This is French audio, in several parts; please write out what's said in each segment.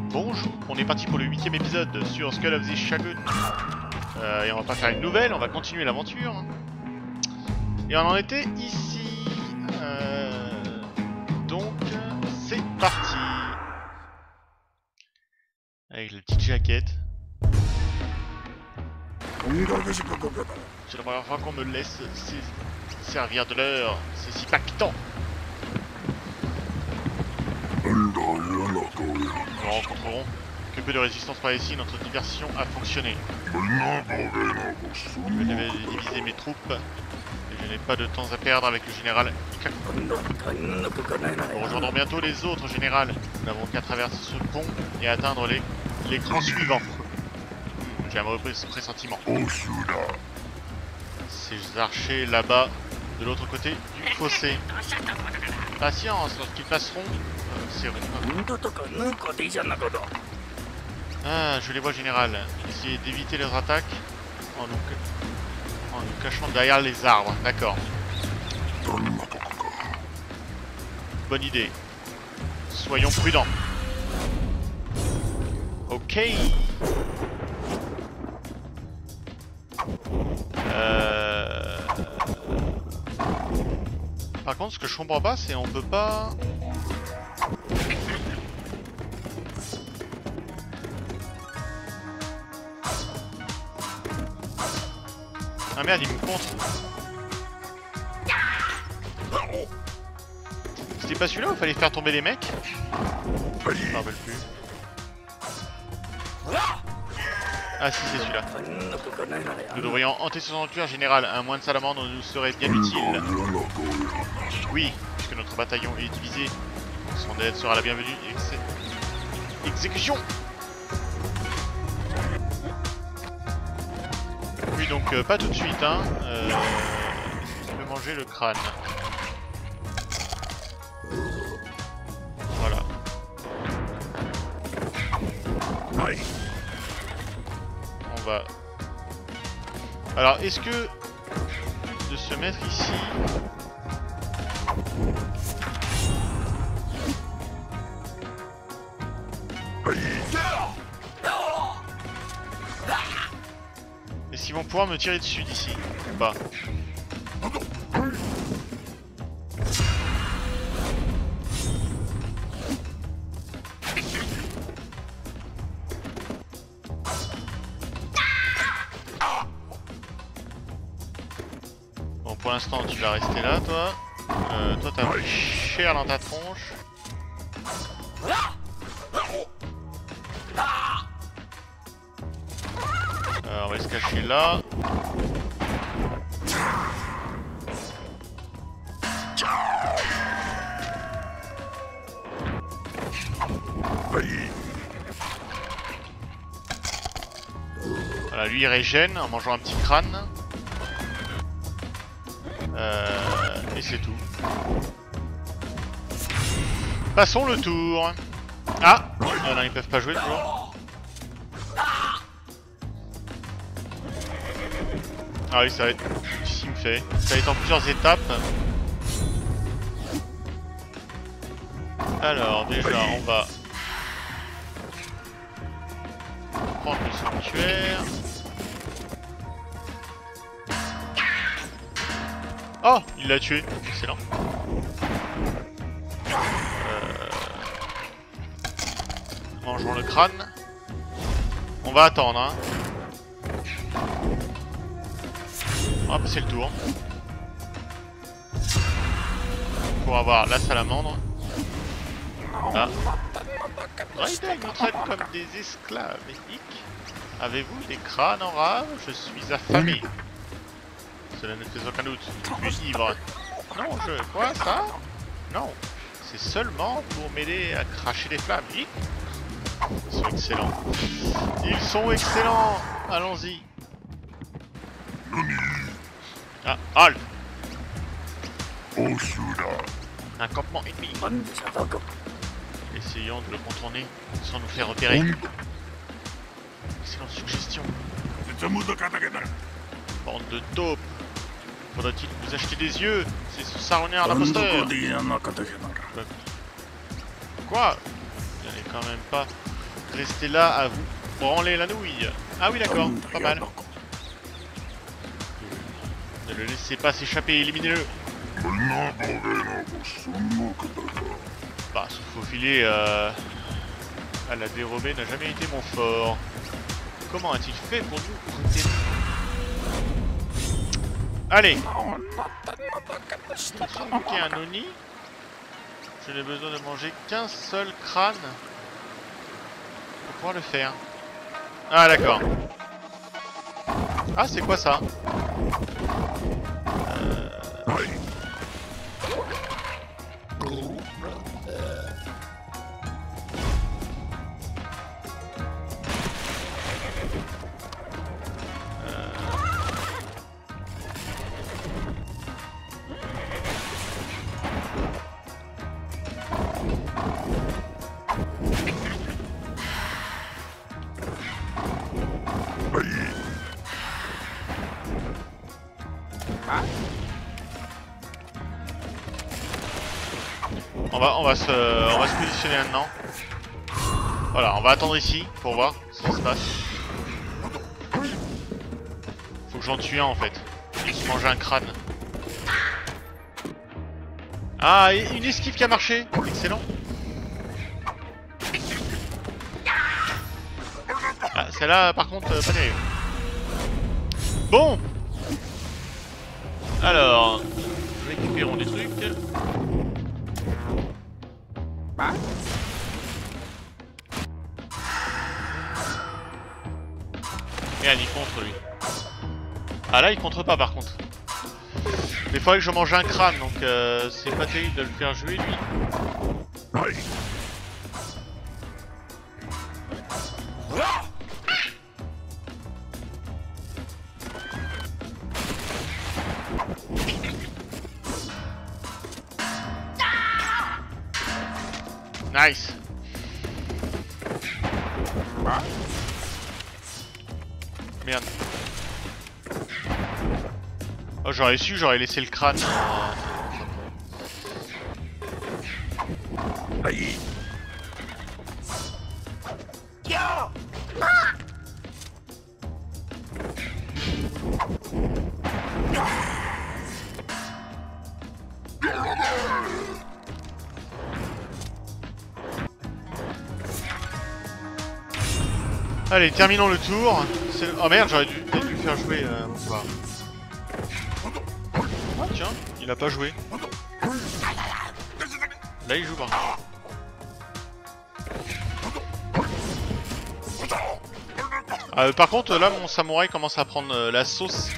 Bonjour, on est parti pour le 8ème épisode sur Skull of the Shagun. Et on va pas faire une nouvelle, on va continuer l'aventure. Et on en était ici. Donc, c'est parti. Avec la petite jaquette. C'est la première fois qu'on me laisse servir de l'heure. C'est si pactant. Nous rencontrerons que peu de résistance par ici, notre diversion a fonctionné. Je vais diviser mes troupes et je n'ai pas de temps à perdre avec le général Ikaku. Nous rejoindrons bientôt les autres générales. Nous n'avons qu'à traverser ce pont et atteindre l'écran suivant. J'ai un mauvais pressentiment. Ces archers là-bas, de l'autre côté du fossé. Patience, lorsqu'ils passeront, c'est vrai. Ah, je les vois, général. Essayez d'éviter leurs attaques en nous cachant derrière les arbres. D'accord. Bonne idée. Soyons prudents. Ok. Par contre, ce que je comprends pas, c'est on peut pas... Ah merde, il me contre. C'était pas celui-là où il fallait faire tomber les mecs? Je me rappelle plus. Ah si, c'est celui-là. Nous devrions hanter ce sanctuaire général. Un moine salamandre nous serait bien utile. Oui, puisque notre bataillon est divisé. Son aide sera la bienvenue. Exécution! Oui, donc pas tout de suite, hein. Je peux manger le crâne. Voilà. On va... Alors, est-ce que de se mettre ici... Est-ce qu'ils vont pouvoir me tirer dessus d'ici ou pas? Bon, pour l'instant tu vas rester là, toi. Toi t'as pris cher dans ta tronche. On va se cacher là. Voilà, lui il régène en mangeant un petit crâne. Et c'est tout. Passons le tour. Ah non, ils peuvent pas jouer toujours. Ah oui, ça va être... Qu'est-ce qu'il me fait? Ça va être en plusieurs étapes. Alors, déjà, on va... prendre le sanctuaire. Oh! Il l'a tué. Excellent. Mangeons le crâne. On va attendre, hein. On va passer le tour. Pour avoir la salamandre. Là. Raiden nous traite comme des esclaves. Avez-vous des crânes en rave? Je suis affamé. Cela ne fait aucun doute. Je suis ivre. Non, quoi, ça? Non. C'est seulement pour m'aider à cracher des flammes. Ils sont excellents. Ils sont excellents. Allons-y. Ah, halt! Un campement ennemi. Essayons de le contourner sans nous faire repérer. Excellente suggestion. Bande de taupes. Faudrait-il vous acheter des yeux? C'est ce saroniard l'imposteur. Quoi? Il n'y en a quand même pas. Restez là à vous branler la nouille. Ah oui d'accord, pas mal. Ne le laissez pas s'échapper, éliminez-le. Bah, se faufiler à la dérobée n'a jamais été mon fort. Comment a-t-il fait pour nous retenir? Allez. Sans bouquet un Oni. Je n'ai besoin de manger qu'un seul crâne pour pouvoir le faire. Ah d'accord. Ah c'est quoi ça? On va se positionner maintenant. Voilà, on va attendre ici pour voir ce qui se passe. Faut que j'en tue un en fait. Il se mange un crâne. Ah, une esquive qui a marché. Excellent. Ah, celle-là par contre pas terrible. Bon. Alors, récupérons des trucs. Merde, il contre lui. Ah là il contre pas par contre. Mais il faudrait que je mange un crâne donc c'est pas terrible de le faire jouer lui. Nice. Merde. Oh j'aurais su, j'aurais laissé le crâne. Allez, terminons le tour. Oh merde, j'aurais dû faire jouer bonsoir. Ah tiens, il a pas joué. Là il joue par contre. Par contre là mon samouraï commence à prendre la sauce.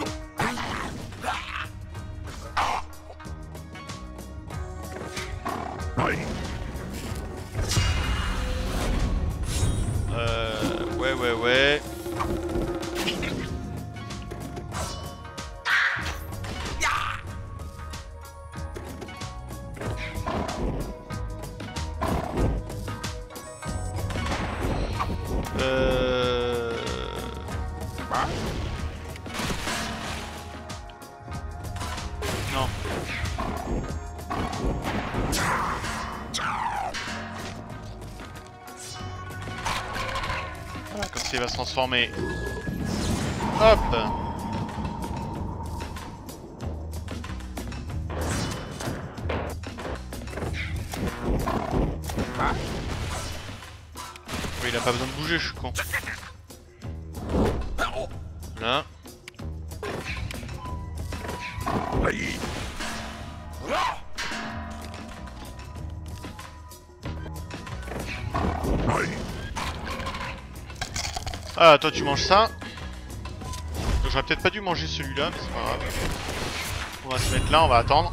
Ouais. Non. Voilà, comme ça il va se transformer. Hop. Oui, il a pas besoin de bouger, je suis con. Là. Ah, toi tu manges ça. J'aurais peut-être pas dû manger celui-là, mais c'est pas grave. On va se mettre là, on va attendre.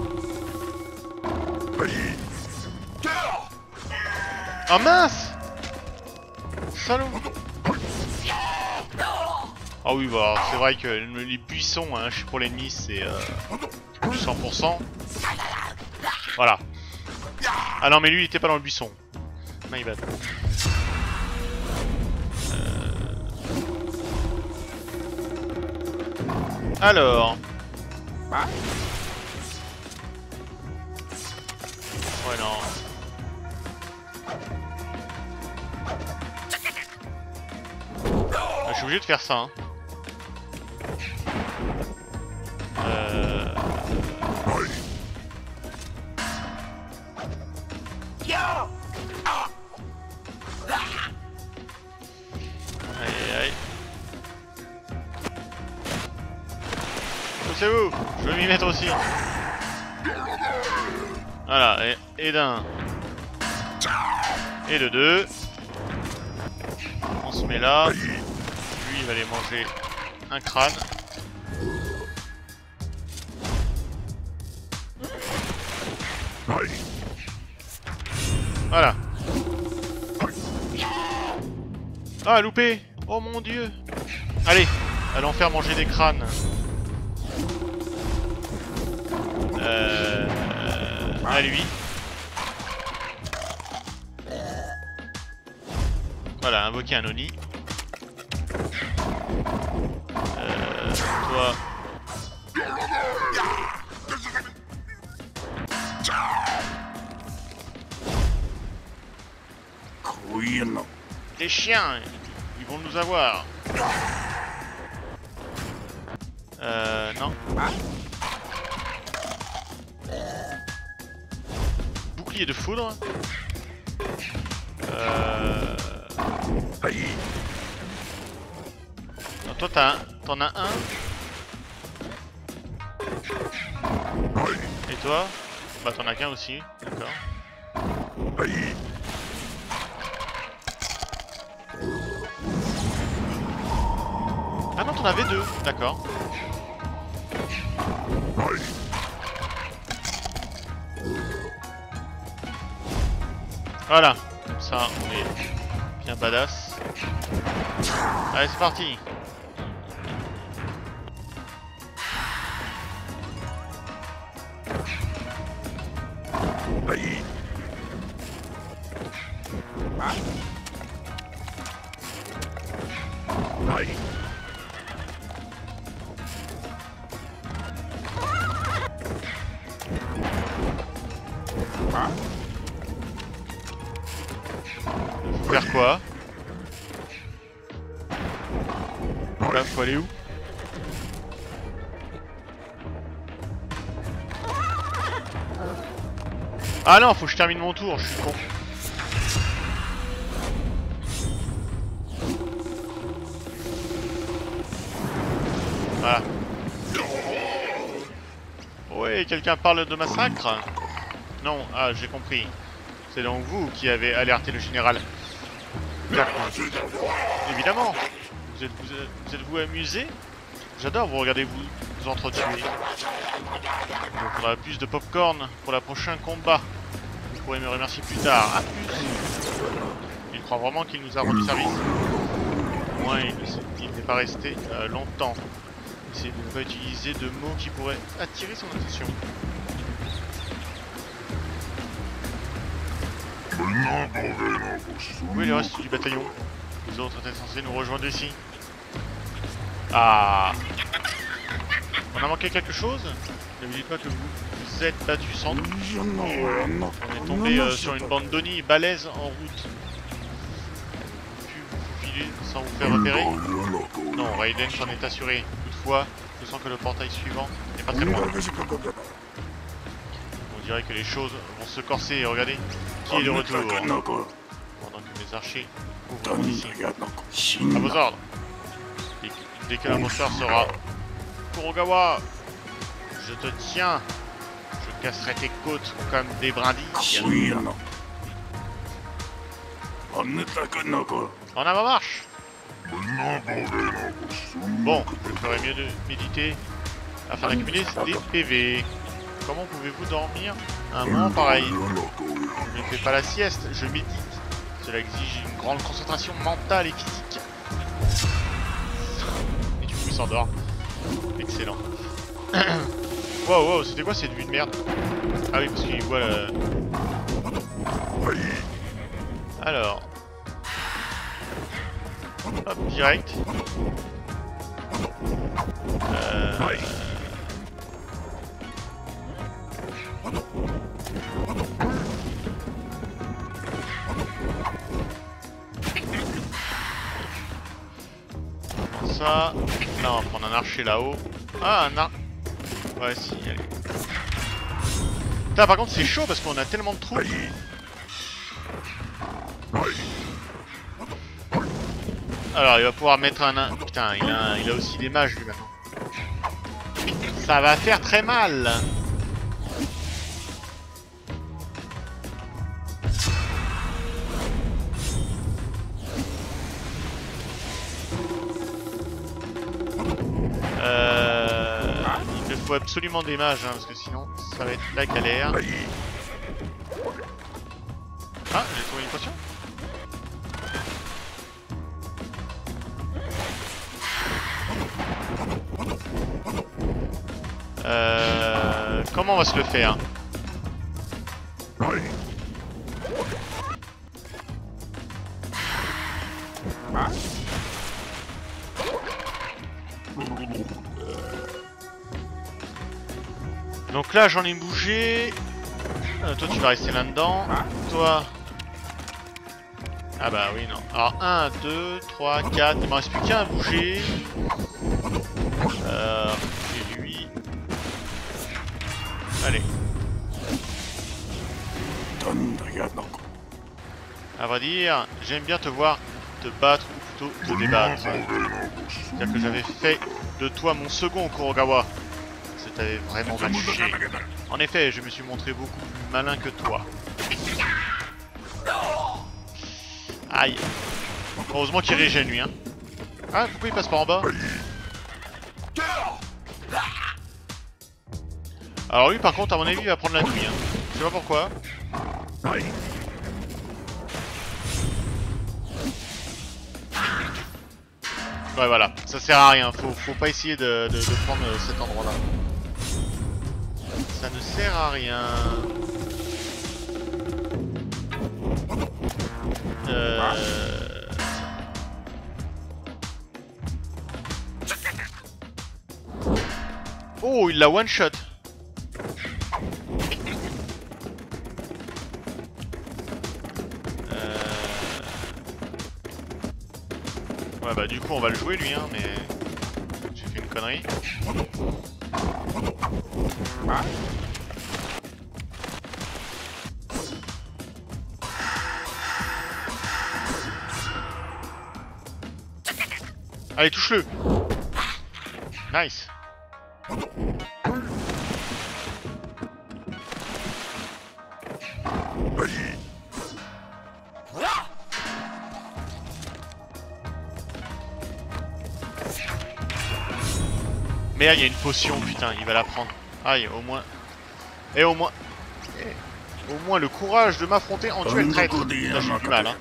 Oh mince! Salaud! Ah oui, bah c'est vrai que les buissons, hein, je suis pour l'ennemi, c'est du 100%. Voilà. Ah non, mais lui il était pas dans le buisson. My bad. Alors. Ouais, non. suis obligé de faire ça. Hein. Aïe aïe. Poussez-vous, je vais m'y mettre aussi. Voilà, et d'un. Et de deux. On se met là. Lui, il va aller manger un crâne. Voilà. Ah, loupé. Oh mon dieu. Allez, allons faire manger des crânes. À lui. Voilà, invoquer un Oni. Toi. Les chiens, ils vont nous avoir. Non. Bouclier de foudre. Non, toi t'en as un. Et toi? Bah t'en as qu'un aussi, d'accord. Ah non, t'en avais deux, d'accord. Voilà, comme ça on est bien badass. Allez, c'est parti. Faire quoi? Là, faut aller où? Ah non, faut que je termine mon tour, je suis con. Voilà. Ouais, quelqu'un parle de massacre? Non, ah j'ai compris. C'est donc vous qui avez alerté le général. Évidemment. Vous êtes-vous amusé? J'adore vous regarder vous entretuer. Il me faudra plus de popcorn pour le prochain combat. Vous pourrez me remercier plus tard. À plus. Il croit vraiment qu'il nous a rendu service. Au moins, il n'est pas resté longtemps. Essayez de ne pas utiliser de mots qui pourraient attirer son attention. Où est le reste du bataillon? Les autres étaient censés nous rejoindre ici. Ah! On a manqué quelque chose? Ne me dites pas que vous êtes battu sans doute. On est tombé sur une bande d'Oni balèze en route. Pu vous filer sans vous faire repérer? Non, Raiden s'en est assuré. Toutefois, je sens que le portail suivant n'est pas très loin. On dirait que les choses vont se corser. Regardez, qui est de retour? Pendant que mes archers ouvrent ici. À vos ordres. Dès que l'imposteur sera Kurogawa, je te tiens. Je casserai tes côtes comme des brindilles. En avant marche. Bon, je ferais mieux de méditer afin d'accumuler des PV. Comment pouvez-vous dormir un moment pareil? Je ne fais pas la sieste, je médite. Cela exige une grande concentration mentale et physique. Et du coup il s'endort. Excellent. Wow, wow, c'était quoi cette vue de merde? Ah oui, parce qu'il voit le... Alors... Hop, direct. ça. Là, on va prendre un archer là-haut. Ah, un arc. Ouais, si, allez. Putain, par contre, c'est chaud parce qu'on a tellement de troupes. Alors, il va pouvoir mettre un... Putain, il a aussi des mages, lui, maintenant. Ça va faire très mal. Il me faut absolument des mages, hein, parce que sinon, ça va être la galère. Ah, j'ai trouvé une potion. Comment on va se le faire? Donc là j'en ai bougé. Toi tu vas rester là-dedans. Toi... Ah bah oui non. Alors 1, 2, 3, 4. Il m'en reste plus qu'un à bouger. J'ai lui. Allez. À vrai dire, j'aime bien te voir te battre ou plutôt te débattre. C'est-à-dire que j'avais fait de toi mon second Kurogawa. Ça t'avait vraiment mal jugé. En effet, je me suis montré beaucoup plus malin que toi. Aïe. Heureusement qu'il régène lui, hein. Ah, pourquoi il passe pas en bas? Alors lui par contre à mon avis il va prendre la nuit, hein. Je sais pas pourquoi. Ouais voilà, ça sert à rien, faut pas essayer de prendre cet endroit là. Ça ne sert à rien. Oh il l'a one shot. Ouais bah du coup on va le jouer lui hein mais j'ai fait une connerie. Allez touche-le. Nice. Merde, il y a une potion, putain, il va la prendre. Aïe, au moins. Et au moins. Au moins le courage de m'affronter en duel traître. Là, j'ai du mal, hein.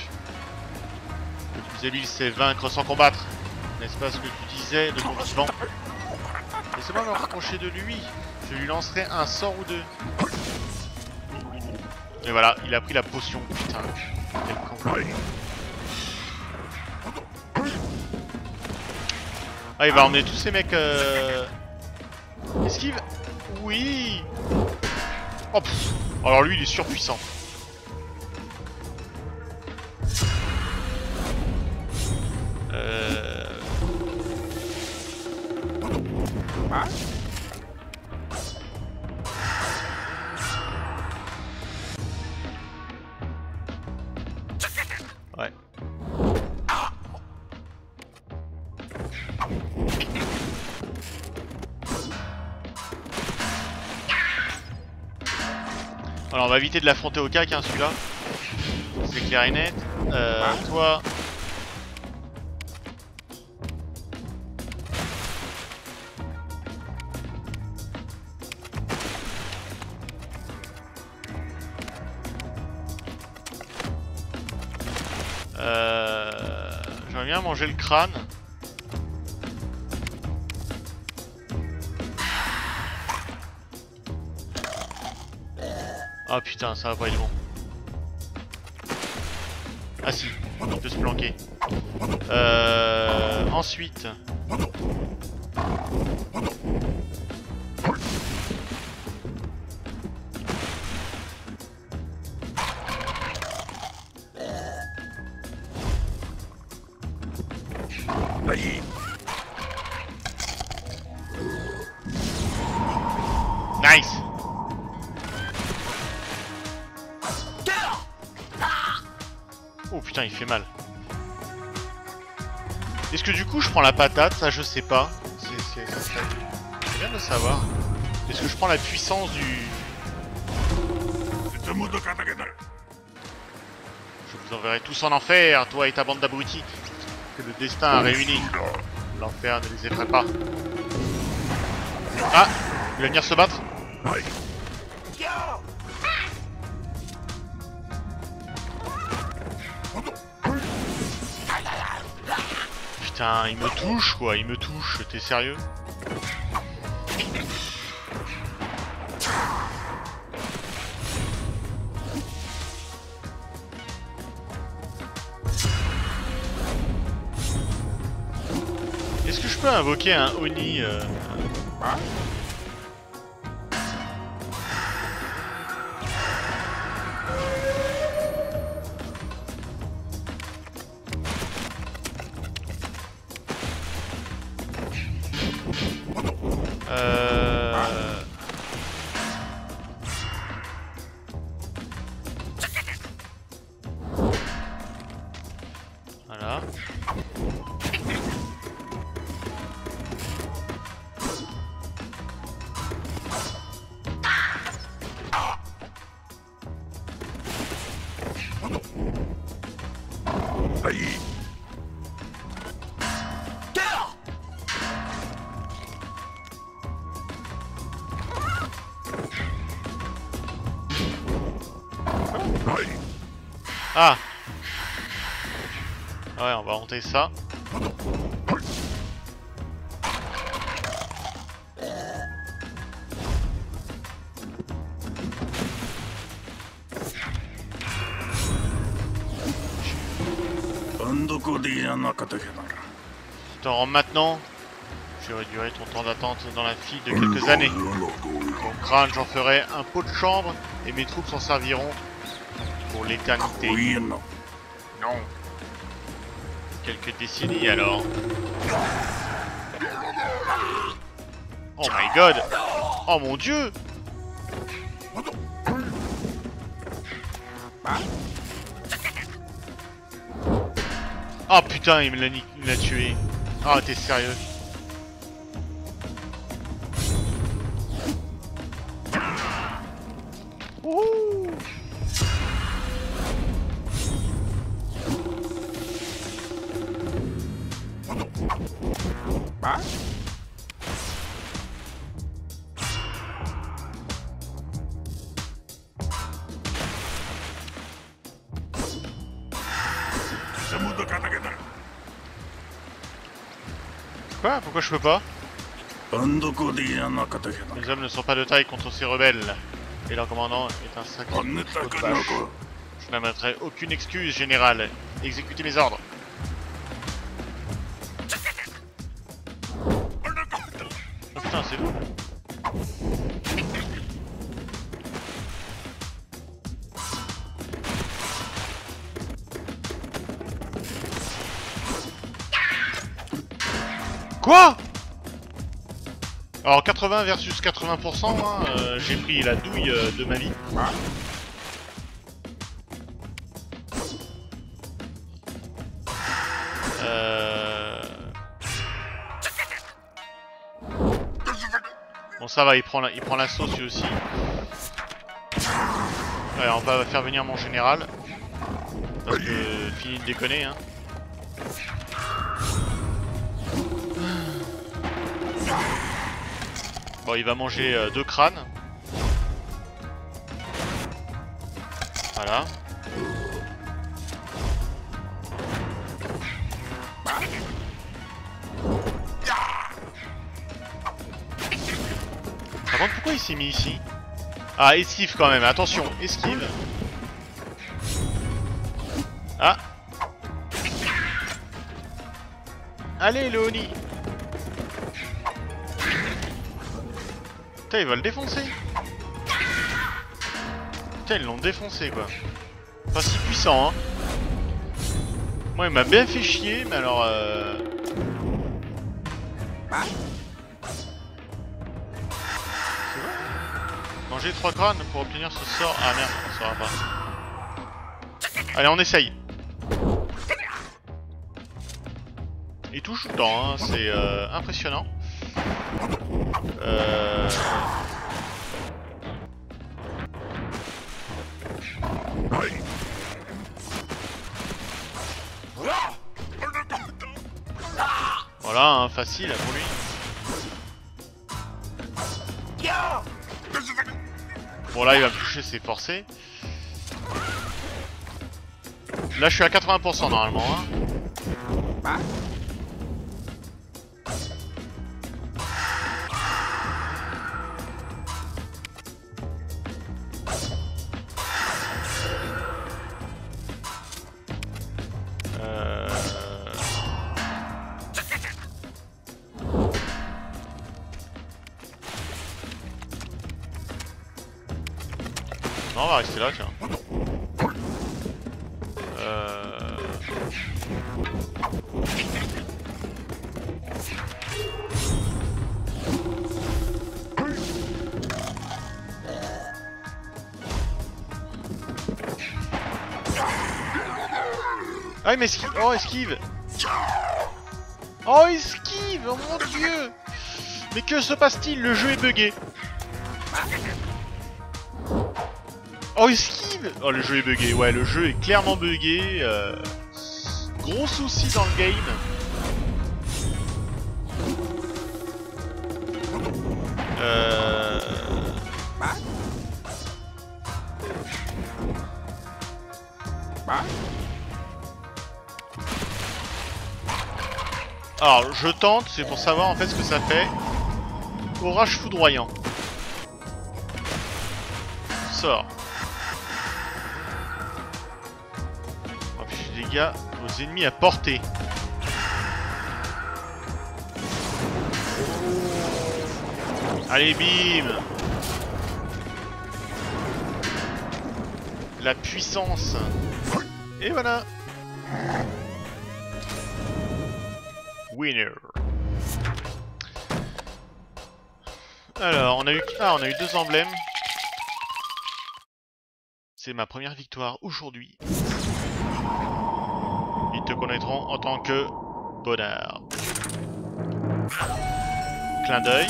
Le plus habile, c'est vaincre sans combattre. N'est-ce pas ce que tu disais de ton vivant? Laissez-moi me rapprocher de lui. Je lui lancerai un sort ou deux. Et voilà, il a pris la potion, putain. Quel con. Ah, il va emmener tous ces mecs. Esquive. Oui. Oh, pff. Alors lui, il est surpuissant. Ouais. Alors on va éviter de l'affronter au cac hein, celui-là. C'est clair et net. Toi... J'aimerais bien manger le crâne. Ah putain, ça va pas être bon. Ah si, il peut se planquer. Ensuite... Nice. Oh putain, il fait mal. Est-ce que du coup je prends la patate? Ça je sais pas. C'est bien de savoir. Est-ce que je prends la puissance du... Je vous enverrai tous en enfer, toi et ta bande d'abrutis, que le destin a réunis. L'enfer ne les effraie pas. Ah, il va venir se battre. Putain, il me touche quoi, il me touche, t'es sérieux? Est-ce que je peux invoquer un Oni Voilà. Ah! Ouais, on va monter ça. Tu t'en rends maintenant? J'aurais duré ton temps d'attente dans la file de quelques années. Ton crâne, j'en ferai un pot de chambre et mes troupes s'en serviront pour l'éternité. Non. Quelques décennies alors. Oh my god! Oh mon dieu! Oh putain, il me l'a tué. Ah, t'es sérieux? Wouhou! Quoi? Pourquoi je peux pas? Les hommes ne sont pas de taille contre ces rebelles. Et leur commandant est un sacré coup de vache. Je n'admettrai aucune excuse, général. Exécutez mes ordres. Oh putain, c'est vous. Quoi? Alors 80 versus 80%, hein, j'ai pris la douille de ma vie. Bon ça va, il prend la sauce lui aussi. Ouais, on va faire venir mon général. Parce que fini de déconner hein. Bon, il va manger 2 crânes. Voilà. Par contre, pourquoi il s'est mis ici? Ah, esquive quand même, attention, esquive. Ah. Allez, le Oni. Putain, il va le défoncer. Putain, ils l'ont défoncé, quoi. Pas si puissant, hein. Moi, il m'a bien fait chier, mais alors... C'est vrai. Manger 3 crânes pour obtenir ce sort. Ah merde, on saura pas. Allez, on essaye. Il touche tout le temps, hein. C'est impressionnant. Voilà, hein, facile pour lui. Bon là il va me toucher, c'est forcé. Là je suis à 80% normalement, hein. Non, on va rester là, tiens. Ah mais esquive. Oh esquive. Oh esquive. Oh mon dieu. Mais que se passe-t-il? Le jeu est bugué. Oh esquive. Oh le jeu est bugué. Ouais le jeu est clairement bugué. Gros souci dans le game. Alors je tente, c'est pour savoir en fait ce que ça fait. Orage foudroyant. Sort. Oh, puis des dégâts aux ennemis à portée. Allez bim. La puissance. Et voilà. Winner. Alors, on a eu 2 emblèmes. C'est ma première victoire aujourd'hui. Ils te connaîtront en tant que Bonnard. Clin d'œil.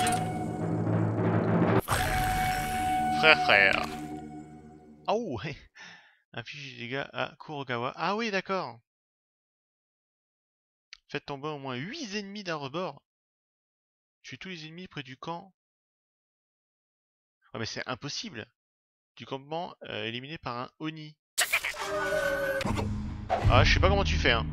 Frère. Oh, inflige des dégâts à Kurogawa. Ah oui, d'accord. Faites tomber au moins 8 ennemis d'un rebord. Tuez tous les ennemis près du camp. Oh mais c'est impossible. Du campement éliminé par un Oni. Ah je sais pas comment tu fais hein.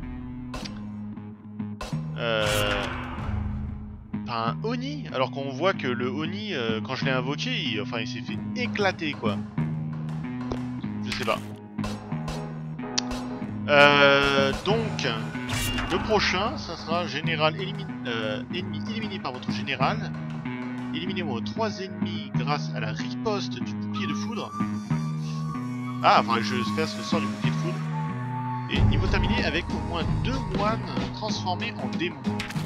Par un Oni. Alors qu'on voit que le Oni quand je l'ai invoqué il s'est fait éclater quoi. Je sais pas. Donc le prochain ça sera général ennemi éliminé par votre général. Éliminez vos 3 ennemis grâce à la riposte du bouclier de foudre. Ah, enfin, je fasse le sort du bouclier de foudre. Et niveau terminé avec au moins 2 moines transformés en démons.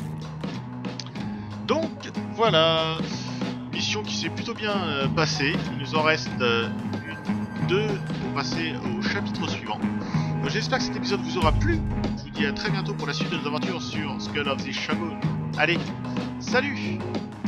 Donc, voilà. Mission qui s'est plutôt bien passée. Il nous en reste 2 pour passer au chapitre suivant. J'espère que cet épisode vous aura plu. Je vous dis à très bientôt pour la suite de nos aventures sur Skull of the Shogun. Allez, salut!